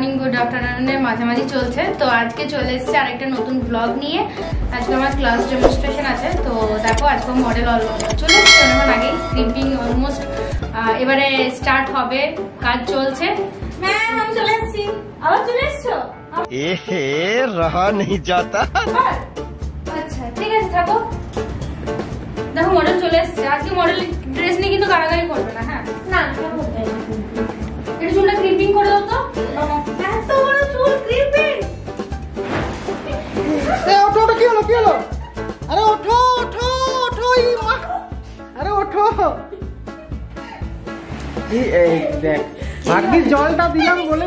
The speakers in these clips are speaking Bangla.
মর্নিং গুড আফটারনুনের মাঝামাঝি চলছে। তো আজকে চলে এসেছে আরেকটা নতুন ব্লগ নিয়ে। আজকে আমার ক্লাস ডেমনস্ট্রেশন আছে। তো দেখো আজকে মডেল চলে এসেছে অনেকক্ষণ আগেই, স্লিপিং অলমোস্ট এবারে স্টার্ট হবে, কাজ চলছে। ম্যাম আমি চলে এসেছি। আবার চলে এসছো? रहा नहीं जाता। আচ্ছা ঠিক আছে থাকো। দেখো মডেল চলে এসেছে। আজকে মডেল ড্রেস নিয়ে কিন্তু গাড়াগাড়ি করবে না। হ্যাঁ না এটা চুলটা ক্রিপিং করে দাও তো। এত বড় চুল ক্রিপিং। ওঠো ওঠো, কি হলো কি হলো? আরে ওঠো ওঠো ওঠো, আরে ওঠো। এই দেখ ভাগ্যিস জলটা দিলাম বলে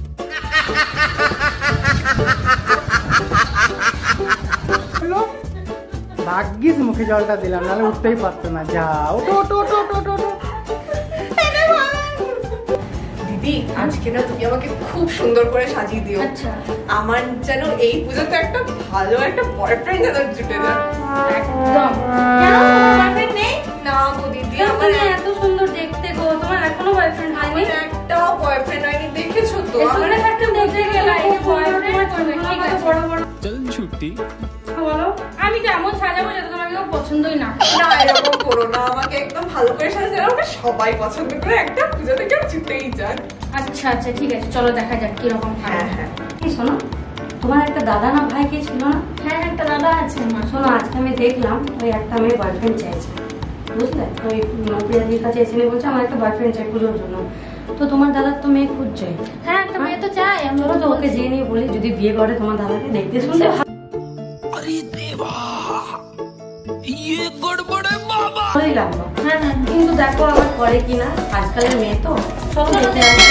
ভাগ্যিস মুখে জলটা দিলাম, নাহলে উঠতেই পারতো না। যা ওঠো ওঠো ওঠো ওঠো ওঠো। দিদি আজকে না তুমি আমাকে খুব সুন্দর করে সাজিয়ে দিও। আচ্ছা আমার যেন এই পুজোতে একটা ভালো একটা বয়ফ্রেন্ড যেন জুটে যায়। একদম। কেন বয়ফ্রেন্ড নেই? না গো দিদি, আমার এত সুন্দর দেখতে গো, তোমার এখনো বয়ফ্রেন্ড হয়নি? একটাও বয়ফ্রেন্ড হয়নি, দেখেছো তো? এসবে থাকতে দেখতে গেলে বয়ফ্রেন্ড চলবে। ঠিক আছে বড় বড় চল ছুটি বলো। আমি তো এমন সাজাবো যাতে তোমার কেউ পছন্দই না। না এরকম করো না, আমাকে একদম ভালো করে সাজিয়ে দাও, আমাকে সবাই পছন্দ করে, একটা পুজোতে কেউ জুটেই যাক। আচ্ছা আচ্ছা ঠিক আছে, চলো দেখা যাক কিরকম। হ্যাঁ হ্যাঁ। এই শোনো, তোমার একটা দাদা না ভাই কে ছিল না? হ্যাঁ একটা দাদা আছে। মা শোনো, আজকে আমি দেখলাম ওই একটা মেয়ে বয়ফ্রেন্ড চাইছে, বুঝলে? ওই প্রিয়াদির কাছে এসে বলছে আমার একটা বয়ফ্রেন্ড চাই পুজোর জন্য। তো তোমার দাদার তো মেয়ে খুঁজছে। হ্যাঁ একটা মেয়ে তো চাই। চলো তো ওকে যেয়ে নিয়ে বলি, যদি বিয়ে করে তোমার দাদাকে দেখতে শুনতে। अरे देवा ये गड़बड़ है बाबा। ভালোই লাগলো। হ্যাঁ হ্যাঁ কিন্তু দেখো আবার করে কিনা, আজকালের মেয়ে তো। চলো দেখতে আসি।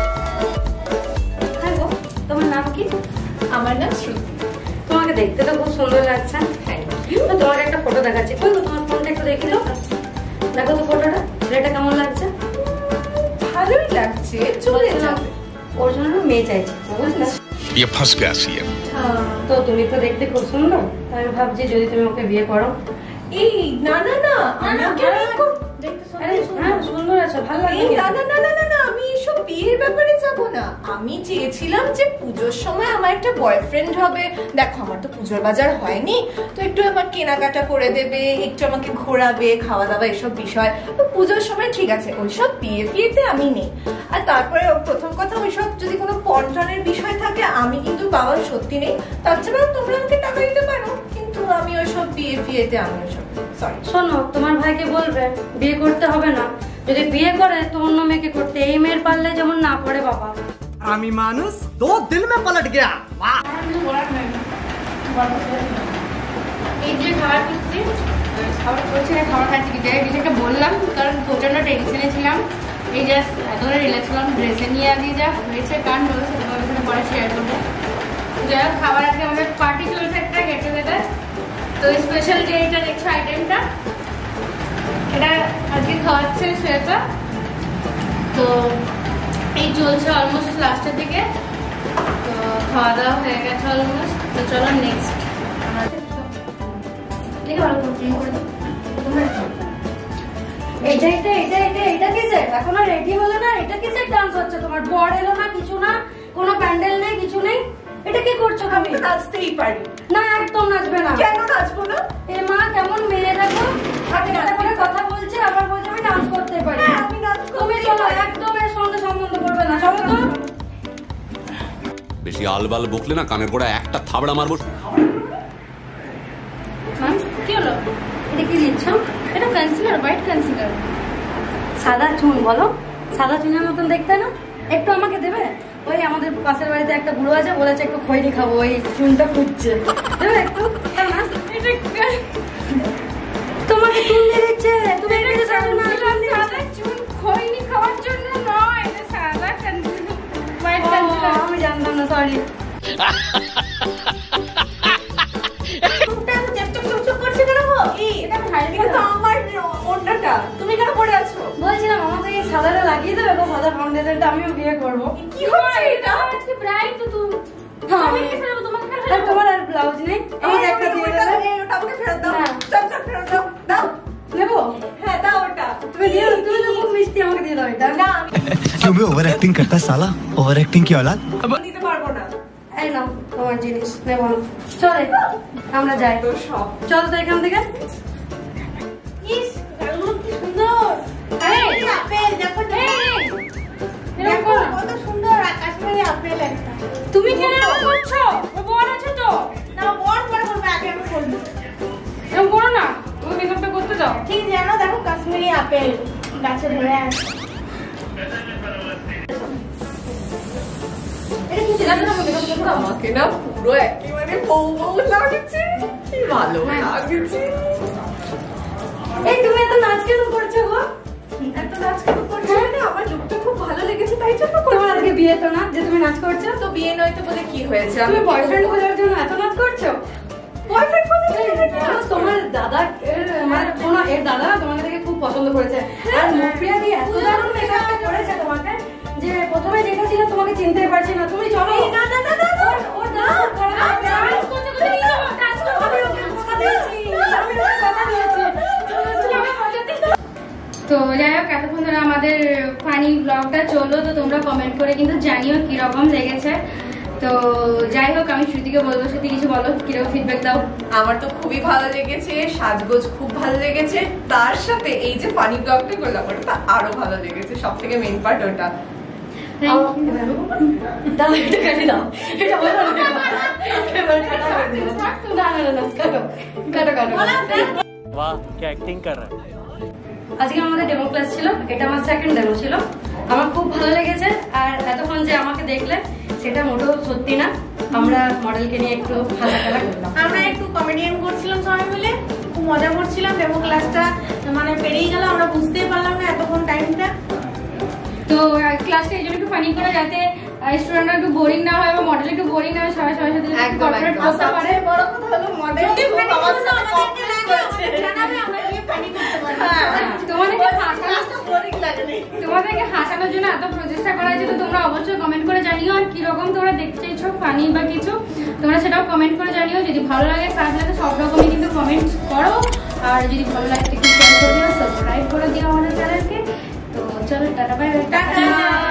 হ্যাঁ গো, তোমার নাম কি? আমার নাম শ্রুতি। তোমাকে দেখতে তো খুব সুন্দর লাগছে। তো তোমাকে একটা ফটো দেখাচ্ছি, কই গো তোমার ফোনটা একটু দেখি তো। দেখো তো ফটোটা, ছেলেটা কেমন লাগছে? ভালোই লাগছে, চলে যাবে। ওর জন্য মেয়ে চাইছে, বুঝলে? ये फंस गया सीएम। তো তুমি তো দেখতে খুব সুন্দর, তাই আমি ভাবছি যদি তুমি ওকে বিয়ে করো। এই না না না, আমি ওকে বিয়ে করব। আরে হ্যাঁ সুন্দর আছে, ভালো লাগে। না না না না না, আমি এসব বিয়ের ব্যাপারে যাব না। আমি চেয়েছিলাম যে পুজোর সময় আমার একটা বয়ফ্রেন্ড হবে। দেখো আমার তো পুজোর বাজার হয়নি, তো একটু আমার কেনাকাটা করে দেবে, একটু আমাকে ঘোরাবে, খাওয়া দাওয়া এসব বিষয়। তো পুজোর সময় ঠিক আছে, ওইসব বিয়ে ফিয়েতে আমি নেই। আর তারপরে প্রথম কথা, ওইসব যদি কোনো পন্টনের বিষয় থাকে আমি কিন্তু বাবা সত্যি নেই। তাছাড়াও তোমরা আমাকে টাকা দিতে পারো, কিন্তু আমি ওইসব বিয়ে ফিয়েতে আমি ওইসব সরি। শোনো, তোমার ভাইকে বলবে বিয়ে করতে হবে না, যদি বিয়ে করে তো অন্য মেয়েকে করতে। এই মেয়ের পারলে যেমন না পড়ে বাবা। আমি মানুষ 2 দিন में पलट गया। এই যে খাবার করছি, খাবার করছি না, খাবার খাচ্ছি কি ডিজাইনটা বললাম, কারণ প্রচন্ড টেনশনে ছিলাম। এই যে এতটা রিল্যাক্স হলাম, ড্রেসে নিয়ে আগে যা হয়েছে কান বলেছে তোমাদের সাথে পরে শেয়ার করবো। যাই হোক খাবার আজকে আমাদের পার্টি চলছে একটা গেট টুগেদার। তো স্পেশাল যে এটা দেখছো আইটেমটা, এটা আজকে খাওয়াচ্ছে শ্বেতা। তো এই চলছে অলমোস্ট লাস্টের দিকে, তো খাওয়া দাওয়া হয়ে গেছে অলমোস্ট। তো চলো নেক্সট দেখে ভালো ক্লিন করে দাও। এটা এটা এটা এটা এটা কিসের? এখনো রেডি হলো না, এটা কিসের ডান্স হচ্ছে? তোমার বর এলো না, কিছু না, কোনো প্যান্ডেল নেই, কিছু নেই। এটা কি করছো আমি তুমি? তো নাচতেই পারি। না একদম নাচবে না। কেন নাচবো না? এ মা কেমন মেয়ে দেখো, আমি একটা করে কথা বলছি আবার বলছে আমি ডান্স করতে পারি। হ্যাঁ, আমি নাচ তুমি চলো, একদম এর সঙ্গে সম্বন্ধ করবে না। চলো তো। বেশি আলবাল বকলে না কানের গোড়া একটা থাবড়া মারবো। কি হলো? এটা কি দিচ্ছ? এটা কনসিলার, হোয়াইট কনসিলার। সাদা চুন বলো, সাদা চুনের মতন দেখতে না? একটু আমাকে দেবে? ওই আমাদের পাশের বাড়িতে একটা বুড়ো আছে, বলেছে একটু খৈনি খাবো, ওই চুনটা খুঁজছে, দেবে একটু? তোমাকে চুন দিয়ে দিচ্ছে, তুমি চুন খৈনি খাওয়ার জন্য নয়, এটা সাদা কনসিলার, হোয়াইট কনসিলার। আমি জানতাম না, সরি। তুমি কেন পড়ে আছো? বলছিলাম আমাকে এই সাদাটা লাগিয়ে দেবে, তো সাদা ফাউন্ডেশনটা আমিও বিয়ে করবো। কি হচ্ছে এটা? আজকে ব্রাইড তো তুমি। আর তোমার আর ব্লাউজ নেই, আমাকে একটা দিয়ে দেবে। ওটা আমাকে ফেরত দাও। না। ফেরত দাও। দাও। নেবো? হ্যাঁ দাও ওটা। তুমি দিও, তুমি তো খুব মিষ্টি, আমাকে দিয়ে দাও এটা। না আমি क्यों भी ओवर एक्टिंग करता है साला, ओवर एक्टिंग की औलाद। দিতে পারবো না। এই নাও তোমার জিনিস নেবো না। চলে আমরা যাই তো সব চলো তো এখান থেকে। ইস, গালগুলো কি সুন্দর। এই, আপেল দেখো তো। এরকম করো না। কত সুন্দর কাশ্মীরি আপেল একটা। তুমি কেন এরকম করছো? ও বড় আছে তো। না বড় বড় করবে, আগে আমি করব। এরকম করো না, তুমি মেকআপটা করতে দাও। ঠিক জানো, দেখো কাশ্মীরি আপেল গাছে ধরে আছে। এটা কি জানো না মেকআপ করতে দাও? আমাকে না পুরো একেবারে বউ বউ লাগছে, কি ভালো লাগছে। এই তুমি এত নাচ কেন করছো গো? এত নাচ কেন করছো? মানে আমার লুকটা খুব ভালো লেগেছে তাই জন্য তোমার করছি। আজকে বিয়ে তো না যে তুমি নাচ করছো? তো বিয়ে নয় তো বলে কি হয়েছে? আমি তুমি বয়ফ্রেন্ড খোঁজার জন্য এত নাচ করছো? বয়ফ্রেন্ড কোথায় তোমার দাদা মানে শোনো, এর দাদা তোমাকে দেখে খুব পছন্দ করেছে। আর মুখপ্রিয়া দিয়ে এত দারুণ মেকআপটা করেছে তোমাকে যে প্রথমে দেখেছিল তোমাকে চিনতে পারছি না। তুমি চলো। না না না না ওর দাদা ডান্স করতে করতে কি তোমার কাজ করতে হবে? ওকে কথা দিয়েছি, আমি ওকে কথা দিয়েছি। তো যাই হোক, এতক্ষণ ধরে আমাদের ফানি ব্লগটা চললো, তো তোমরা কমেন্ট করে কিন্তু জানিও কিরকম লেগেছে। তো যাই হোক, আমি শ্রুতিকে বলবো, শ্রুতি কিছু বলো, কিরকম ফিডব্যাক দাও। আমার তো খুবই ভালো লেগেছে, সাজগোজ খুব ভালো লেগেছে, তার সাথে এই যে ফানি ব্লগটা করলাম ওটা আরো ভালো লেগেছে, সব থেকে মেইন পার্ট ওটা। দাও এটা কেটে দাও, এটা বলো না। এবার কাটা হবে না না না, কাটো কাটো কাটো। वाह क्या एक्टिंग कर रहा है। আজকে আমাদের ডেমো ক্লাস ছিল, এটা আমার সেকেন্ড ডেমো ছিল। আমার খুব ভালো লেগেছে। আর এতক্ষণ যে আমাকে দেখলে সেটা মোটেও সত্যি না, আমরা মডেলকে নিয়ে একটু হালকা খেলা করলাম। আমরা একটু কমেডিয়ান করছিলাম সবাই মিলে, খুব মজা করছিলাম। ডেমো ক্লাসটা মানে পেরিয়ে গেল, আমরা বুঝতেই পারলাম না এতক্ষণ টাইমটা। তো ক্লাসটা এই জন্য একটু ফানি করে, যাতে স্টুডেন্টরা একটু বোরিং না হয় বা মডেল একটু বোরিং না হয়, সবাই সবার সাথে কর্পোরেট করতে পারে। বড় কথা হলো মডেল তোমাদেরকে হাসানোর জন্য এত প্রচেষ্টা করা হয়েছে। তো তোমরা অবশ্যই কমেন্ট করে জানিও, আর কিরকম তোমরা দেখতে চাইছো ফানি বা কিছু, তোমরা সেটাও কমেন্ট করে জানিও। যদি ভালো লাগে, খারাপ লাগে, সব রকমই কিন্তু কমেন্ট করো। আর যদি ভালো লাগে একটু শেয়ার করে দিও, সাবস্ক্রাইব করে দিও আমাদের চ্যানেলকে। তো চলো, টাটা বাই বাই।